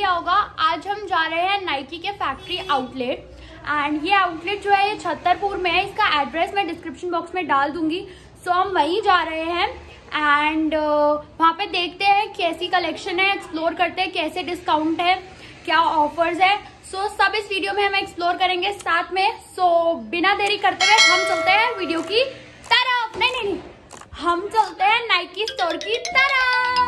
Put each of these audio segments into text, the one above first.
लिया होगा, आज हम जा रहे हैं नाइकी के फैक्ट्री आउटलेट। एंड ये आउटलेट जो है ये छतरपुर में है। इसका एड्रेस मैं डिस्क्रिप्शन बॉक्स में डाल दूंगी। सो हम वहीं जा रहे हैं एंड वहाँ पे देखते हैं कैसी कलेक्शन है, एक्सप्लोर करते हैं कैसे डिस्काउंट है, क्या ऑफर्स है। सो सब इस वीडियो में हम एक्सप्लोर करेंगे साथ में। सो बिना देरी करते हुए हम चलते हैं वीडियो की तरफ। नहीं, हम चलते हैं नाइकी स्टोर की तरफ।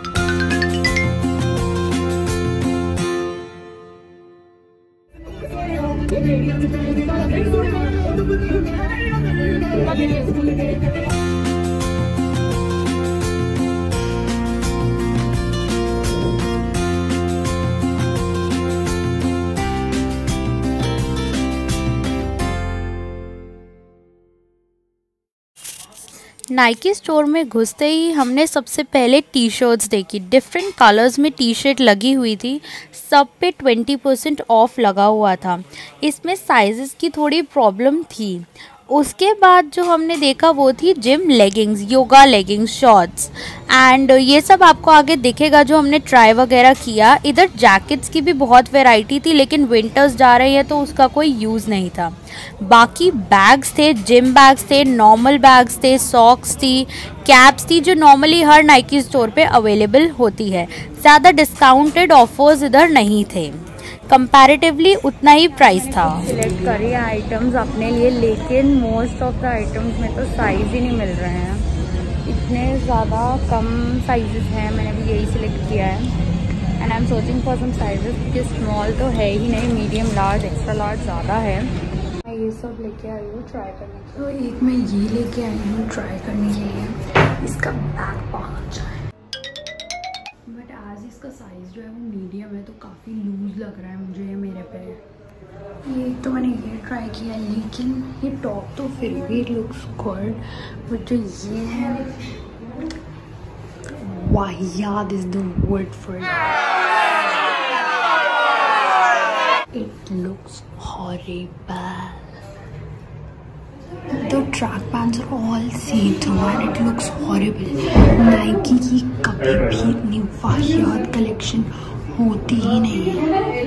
नाइकी स्टोर में घुसते ही हमने सबसे पहले टी शर्ट्स देखी। डिफरेंट कलर्स में टी शर्ट लगी हुई थी, सब पे 20% ऑफ लगा हुआ था। इसमें साइजेस की थोड़ी प्रॉब्लम थी। उसके बाद जो हमने देखा वो थी gym leggings, yoga leggings, shorts and ये सब आपको आगे दिखेगा जो हमने ट्राई वगैरह किया। इधर जैकेट्स की भी बहुत वैरायटी थी, लेकिन विंटर्स जा रही है तो उसका कोई यूज़ नहीं था। बाकी बैग्स थे, जिम बैग्स थे, नॉर्मल बैग्स थे, सॉक्स थी, कैप्स थी जो नॉर्मली हर नाइकी स्टोर पे अवेलेबल होती है। ज़्यादा डिस्काउंटेड ऑफर्स इधर नहीं थे, कंपैरेटिवली उतना ही प्राइस था। सिलेक्ट करिए आइटम्स अपने लिए, लेकिन मोस्ट ऑफ द आइटम्स में तो साइज़ ही नहीं मिल रहे हैं। इतने ज़्यादा कम साइजेस हैं। मैंने भी यही सिलेक्ट किया है and I am searching for some sizes क्योंकि स्मॉल तो है ही नहीं, मीडियम, लार्ज, एक्स्ट्रा लार्ज ज़्यादा है। मैं ये सब लेके आई हूँ ट्राई करने के लिए। तो एक मैं ये लेके आई हूँ ट्राई करने के लिए। इसका बैक बहुत अच्छा है, बट आज इसका साइज़ जो है वो मीडियम है तो काफ़ी लूज़ लग रहा है मुझे ये मेरे पे। ये तो मैंने ये ट्राई किया, लेकिन ये टॉप तो फिर भी लुक्स गुड, बट जो ये है वाहियात is the word for it looks horrible. The track pants are all see-through and it looks horrible. Nike की कभी भी इतनी वाहियात कलेक्शन होती ही नहीं है।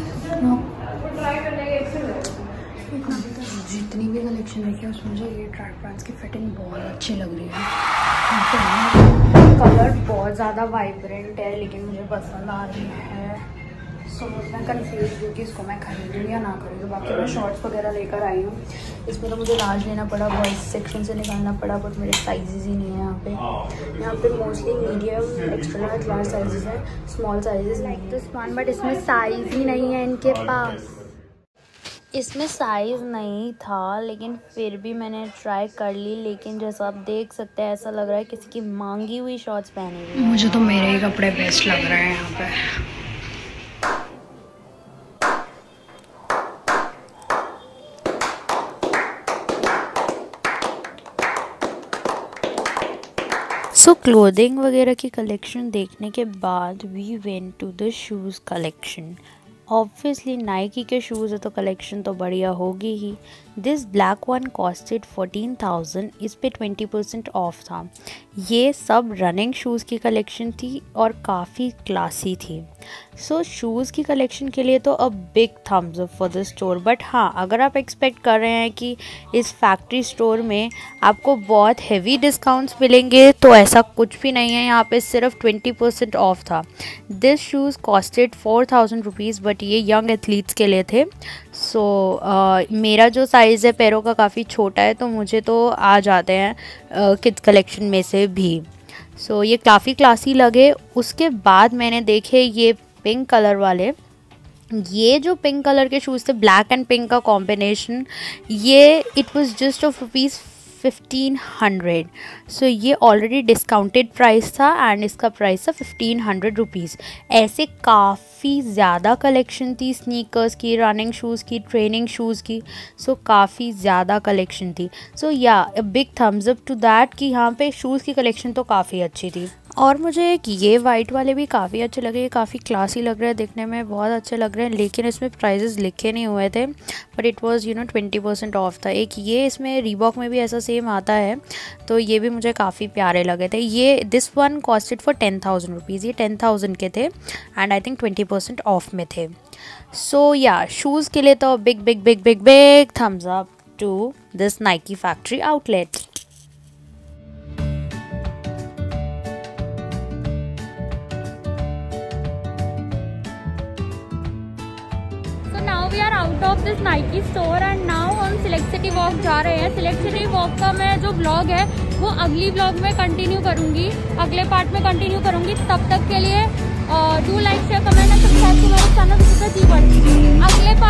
जितनी भी कलेक्शन देखी है उसमें मुझे ये ट्रैक पैंट्स की फिटिंग बहुत अच्छी लग रही है। कलर बहुत ज़्यादा वाइब्रेंट है लेकिन मुझे पसंद आ रही है। सो मैं कंफ्यूज हूँ कि इसको मैं खरीदूँ या ना खरीदूँ। बाकी मैं शॉर्ट्स वगैरह लेकर आई हूँ। इसमें तो मुझे लार्ज लेना पड़ा, बॉयज़ सेक्शन से निकालना पड़ा, बट मेरे साइजेस ही नहीं है यहाँ पे mostly medium, extra large, large sizes हैं, small sizes like this one, but इसमें साइज़ ही नहीं है इनके पास। इसमें साइज़ नहीं था लेकिन फिर भी मैंने ट्राई कर ली। लेकिन जैसा आप देख सकते हैं ऐसा लग रहा है किसी की मांगी हुई शॉर्ट्स पहनी हुई। मुझे तो मेरे ही कपड़े बेस्ट लग रहे हैं यहाँ पे। सो क्लोथिंग वगैरह की कलेक्शन देखने के बाद we went to the shoes collection. Obviously Nike के शूज़ है तो कलेक्शन तो बढ़िया होगी ही। This black one costed 14,000। इस पे 20% ऑफ था। ये सब रनिंग शूज़ की कलेक्शन थी और काफ़ी क्लासी थी। सो शूज़ की कलेक्शन के लिए तो a big thumbs up for the store. But हाँ, अगर आप एक्सपेक्ट कर रहे हैं कि इस फैक्ट्री स्टोर में आपको बहुत हेवी डिस्काउंट्स मिलेंगे तो ऐसा कुछ भी नहीं है। यहाँ पे सिर्फ 20% ऑफ था। This shoes costed 4,000 rupees, but ये यंग एथलीट्स के लिए थे। सो मेरा जो साइज़ है पैरों का काफ़ी छोटा है तो मुझे तो आ जाते हैं किड्स कलेक्शन में से भी। सो ये काफ़ी क्लासी लगे। उसके बाद मैंने देखे ये पिंक कलर वाले। ये जो पिंक कलर के शूज़ थे, ब्लैक एंड पिंक का कॉम्बिनेशन, ये it was just off ₹1,500। So ये ऑलरेडी डिस्काउंटेड प्राइस था एंड इसका प्राइस था 1,500 रुपीज़। ऐसे काफ़ी ज़्यादा कलेक्शन थी स्नीकर्स की, रनिंग शूज़ की, ट्रेनिंग शूज़ की। सो काफ़ी ज़्यादा कलेक्शन थी। So yeah big thumbs up to that कि यहाँ पे शूज़ की कलेक्शन तो काफ़ी अच्छी थी। और मुझे एक ये वाइट वाले भी काफ़ी अच्छे लगे, ये काफ़ी क्लासी लग रहे हैं दिखने में, बहुत अच्छे लग रहे हैं, लेकिन इसमें प्राइजेस लिखे नहीं हुए थे, बट इट वाज 20% ऑफ था। एक ये इसमें रीबॉक में भी ऐसा सेम आता है, तो ये भी मुझे काफ़ी प्यारे लगे थे। ये this one costed for 10,000 rupees, ये 10,000 के थे एंड आई थिंक 20% ऑफ में थे। सो या शूज़ के लिए तो big big big big big thumbs up to this Nike factory outlet. Now we are out of this Nike store and now हम सिलेक्ट सिटी वॉक जा रहे हैं। सिलेक्ट सिटी वॉक का मैं जो ब्लॉग है वो अगली ब्लॉग में कंटिन्यू करूँगी, अगले पार्ट में कंटिन्यू करूँगी। तब तक के लिए do like share comment and subscribe to my channel. अगले